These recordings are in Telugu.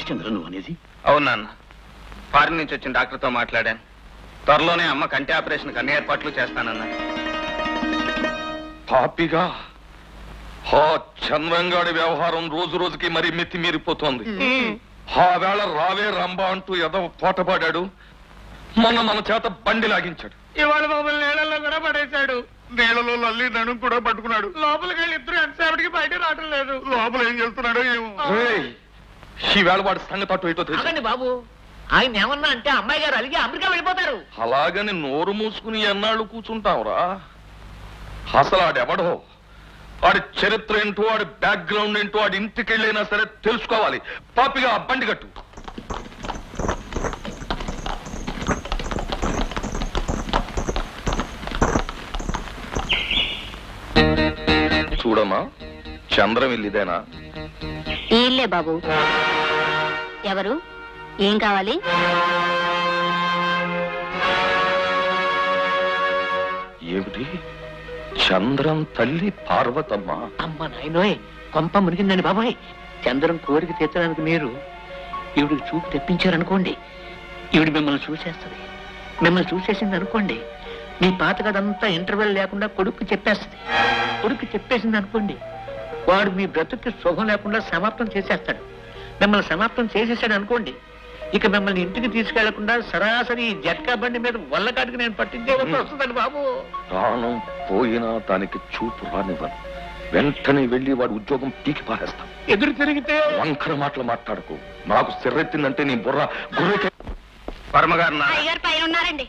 చంద్ర నువ్వు అనేది? అవునా అన్న, ఫారిన్ నుంచి వచ్చిన డాక్టర్తో మాట్లాడాను. త్వరలోనే అమ్మ కంటి ఆపరేషన్కి అన్ని ఏర్పాట్లు చేస్తానన్నా. పాపిగా ఆ చంద్రంగాడి వ్యవహారం రోజు రోజుకి మరీ మెత్తి మీరిపోతోంది. ఆ వేళ రావే రంబా అంటూ ఏదో పోటపాడాడు. మొన్న మన చేత బండి లాగించాడు. ఇవాళ మమ్మల్ని నీళ్ళల్లో కూడా పడేశాడు. నీళ్ళలో లల్లి నడుము కూడా పట్టుకున్నాడు. లోపలికి వెళ్ళి ఇద్దరు ఎంతసేపటికి బయట రావటం లేదు. లోపల ఏం చేస్తున్నాడో ఏమో. ఈ వేళ వాడి సంగతి అటు ఇటో తెలుసు బాబు. ఆయన ఏమన్నా అంటే అమ్మాయి గారు అలిగి అమెరికా వెళ్ళిపోతారు. అలాగని నోరు మూసుకుని ఎన్నాళ్ళు కూర్చుంటావురా? అసలు ఆడెవడో, వాడి చరిత్ర ఏంటో, వాడి బ్యాక్గ్రౌండ్ ఏంటో, వాడి ఇంటికి వెళ్ళైనా సరే తెలుసుకోవాలి. పాపిగా ఆ బండి కట్టు. చూడమ్మా, చంద్రం ఇల్లిదేనా? ఇల్లే బాబు. ఎవరు? ఏం కావాలి? ఏమిటి? చంద్రం తల్లి పార్వతమ్మ? అమ్మ నాయనోయ్, కొంప మునిగిందండి బాబాయ్. చంద్రం కోరిక తీర్చడానికి మీరు ఈవిడికి చూపు తెప్పించారనుకోండి, ఈవిడ మిమ్మల్ని చూసేస్తుంది. మిమ్మల్ని చూసేసింది అనుకోండి, మీ పాత కదంతా ఇంటర్వెల్ లేకుండా కొడుకు చెప్పేస్తుంది. కొడుకు చెప్పేసింది అనుకోండి, వాడు మీ బ్రతుక్కి సుఖం లేకుండా సమాప్తం చేసేస్తాడు. మిమ్మల్ని సమాప్తం చేసేసాడు అనుకోండి, ఇక మిమ్మల్ని ఇంటికి తీసుకెళ్లకుండా సరాసరి జట్కా బండి మీద వల్లకాటికి నేను పట్టించేవలసి వస్తుందండి బాబు. ప్రాణం పోయినా దానికి చూపు రానివ్వను. వెంటనే వెళ్లి వాడి ఉద్యోగం పీకి పారేస్తాను. ఎదురు తిరిగితే వంకర మాటలు మాట్లాడకు. నాకు సిర్రెత్తిందంటే నీ బుర్ర గుర్రె. పరమగారు పైన ఉన్నారండి.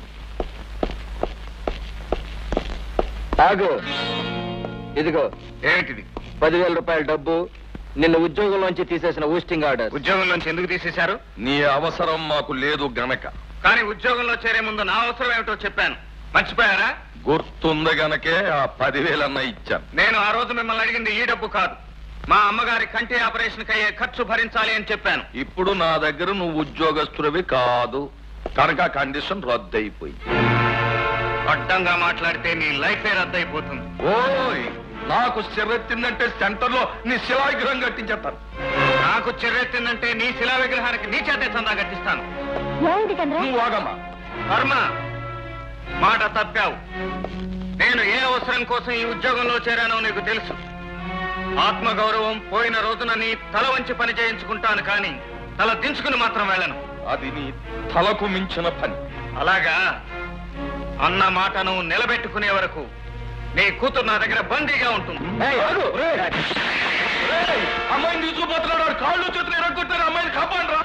ఆగు. ఇదిగో ఏమిటిది? 10,000 రూపాయల డబ్బు, నిన్న ఉద్యోగంలోంచి తీసేసిన ఊస్టింగ్ ఆర్డర్. ఉద్యోగంలోంచి ఎందుకు తీసేశారు? నీ అవసరం మాకు లేదు గనక. కానీ ఉద్యోగంలో చేరే ముందు నా అవసరం ఏమిటో చెప్పాను, మర్చిపోయారా? గుర్తుంది గనకే ఆ 10,000 అన్న ఇచ్చాను. నేను ఆ రోజు మిమ్మల్ని అడిగింది ఈ డబ్బు కాదు, మా అమ్మగారి కంటి ఆపరేషన్కి అయ్యే ఖర్చు భరించాలి అని చెప్పాను. ఇప్పుడు నా దగ్గర నువ్వు ఉద్యోగస్తుడివి కాదు కనుక కండిషన్ రద్దయిపోయింది. అడ్డంగా మాట్లాడితే నీ లైఫే రద్దయిపోతుంది. ఓయ్, నాకు సిర్రెత్తిందంటే సెంటర్ లో నీ శిలా విగ్రహం కట్టించేస్తాను. నాకు చెర్రెత్తిందంటే నీ శిలా విగ్రహానికి నీ చేతే చందా కట్టిస్తాను. నువ్వు ఆగమ్మా. వర్మ, మాట తప్పావు. నేను ఏ అవసరం కోసం ఈ ఉద్యోగంలో చేరానో నీకు తెలుసు. ఆత్మగౌరవం పోయిన రోజున నీ తల వంచి పని చేయించుకుంటాను, కానీ తల దించుకుని మాత్రం వెళ్ళను. అది నీ తలకు మించిన పని. అలాగా? అన్న మాటను నిలబెట్టుకునే వరకు నీ కూతురు నా దగ్గర బందీగా ఉంటుంది. అమ్మాయిని తీసుకుపోతున్నాడు. కాళ్ళు చేతులు ఎరగొట్టారు. అమ్మాయిని కాపాడరా.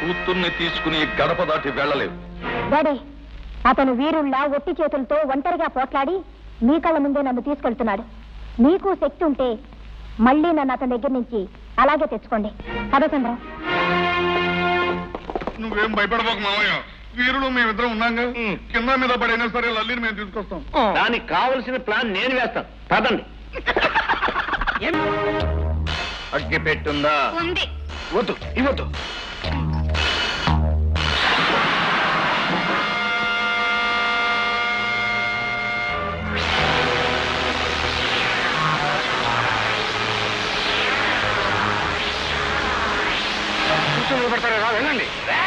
కూతుర్ని తీసుకుని గడప దాటి వెళ్ళలేవు. డాడీ, అతను వీరుల్లా ఒట్టి చేతులతో ఒంటరిగా పోట్లాడి మీ కళ్ళ ముందే నన్ను తీసుకెళ్తున్నాడు. మీకు శక్తి ఉంటే మళ్ళీ నన్ను అతని దగ్గర నుంచి అలాగే తెచ్చుకోండి. కదా చంద్ర? నువ్వేం భయపడబోకు మామయ్య, వీరులు మేమిద్దరం ఉన్నాగా. కింద మీద పడైనా సరే లల్లిని మేము తీసుకొస్తాం. దానికి కావలసిన ప్లాన్ నేను వేస్తాను. పదండి. అగ్గి పెట్టుందా? ఉంది. వద్దు, ఇవ్వద్దు. పడతారా? రా, వెళ్ళండి.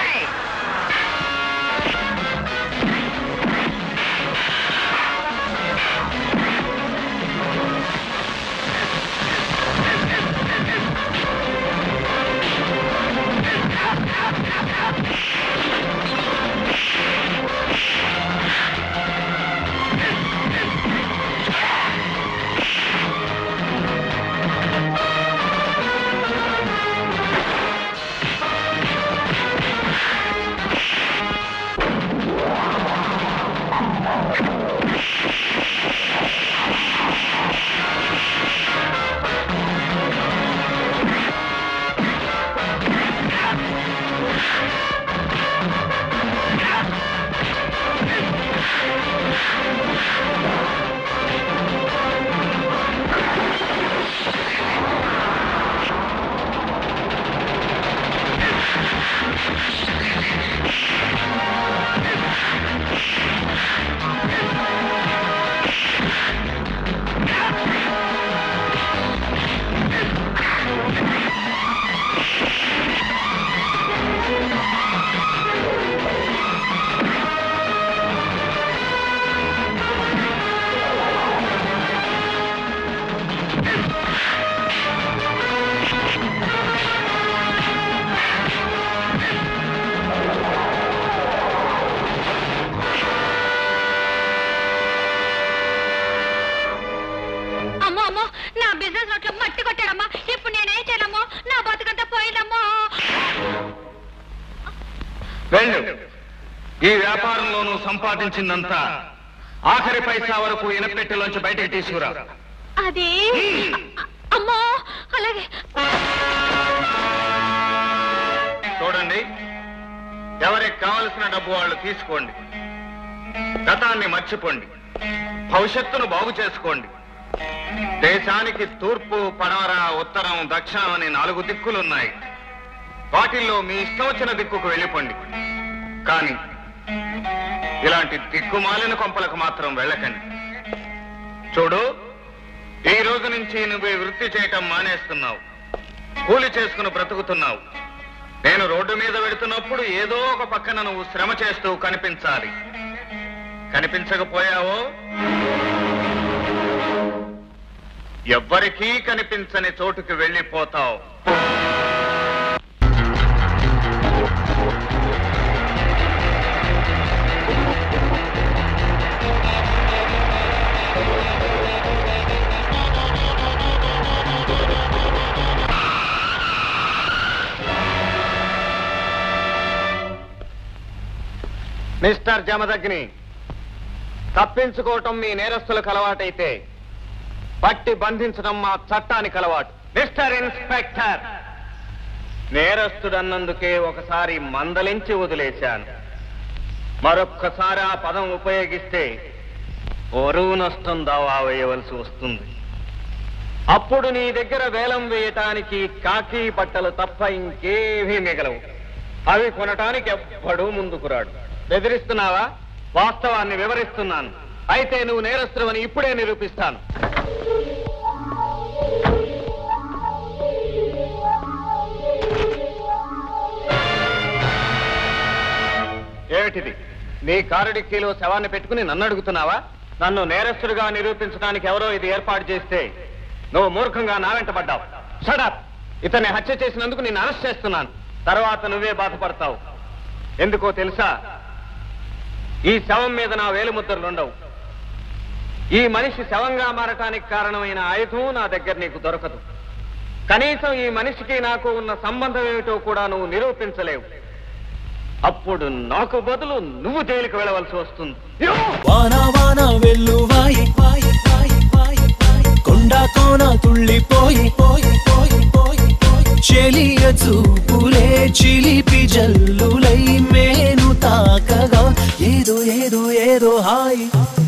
వెళ్ళు. ఈ వ్యాపారంలోనూ సంపాదించిందంతా ఆఖరి పైసా వరకు ఇనపెట్టెలోంచి బయటకు తీసుకురా. అది అమ్మో, అలాగే. చూడండి, ఎవరికి కావలసిన డబ్బు వాళ్ళు తీసుకోండి. గతాన్ని మర్చిపోండి, భవిష్యత్తును బాగు చేసుకోండి. దేశానికి తూర్పు, పడమర, ఉత్తరం, దక్షిణం అని 4 దిక్కులున్నాయి. వాటిల్లో మీ ఇష్టం వచ్చిన దిక్కుకు వెళ్ళిపోండి. కానీ ఇలాంటి దిక్కుమాలిన కొంపలకు మాత్రం వెళ్ళకండి. చూడు, ఈ రోజు నుంచి నువ్వు వృత్తి చేయటం మానేస్తున్నావు. కూలి చేసుకుని బ్రతుకుతున్నావు. నేను రోడ్డు మీద వెడుతున్నప్పుడు ఏదో ఒక పక్కన నువ్వు శ్రమ చేస్తూ కనిపించాలి. కనిపించకపోయావో ఎవ్వరికీ కనిపించని చోటుకి వెళ్ళిపోతావు. మిస్టర్ జమదగ్ని, తప్పించుకోవటం మీ నేరస్తులకు అలవాటైతే పట్టి బంధించడం మా చట్టానికి అలవాటు. మిస్టర్ ఇన్స్పెక్టర్, నేరస్తుడన్నందుకే ఒకసారి మందలించి వదిలేశాను. మరొక్కసారి ఆ పదం ఉపయోగిస్తే ఒరువు నష్టం దావా వేయవలసి వస్తుంది. అప్పుడు నీ దగ్గర వేలం వేయటానికి కాకి బట్టలు తప్ప ఇంకేమీ మిగలవు. అవి కొనటానికి ఎవ్వడూ ముందుకు రాడు. బెదిరిస్తున్నావా? వాస్తవాన్ని వివరిస్తున్నాను. అయితే నువ్వు నేరస్తువని ఇప్పుడే నిరూపిస్తాను. ఏమిటిది? నీ కారు డిక్కీలో శవాన్ని పెట్టుకుని నన్ను అడుగుతున్నావా? నన్ను నేరస్తుడిగా నిరూపించడానికి ఎవరో ఇది ఏర్పాటు చేస్తే నువ్వు మూర్ఖంగా నా వెంట పడ్డావు. Shut up! ఇతన్ని హత్య చేసినందుకు నిన్ను అరెస్ట్ చేస్తున్నాను. తర్వాత నువ్వే బాధపడతావు. ఎందుకో తెలుసా? ఈ శవం మీద నా వేలిముద్రలుండవు. ఈ మనిషి శవంగా మారటానికి కారణమైన ఆయుధం నా దగ్గర నీకు దొరకదు. కనీసం ఈ మనిషికి నాకు ఉన్న సంబంధం ఏమిటో కూడా నువ్వు నిరూపించలేవు. అప్పుడు నాకు బదులు నువ్వు జైలుకి వెళ్ళవలసి వస్తుంది. వాన వాన వెల్లువాయి కొండ కోన తుళ్ళిపోయి చెలియ చూపులే చిలిపి జల్లులై మేను తాకగా ఏదో ఏదో ఏదో హాయి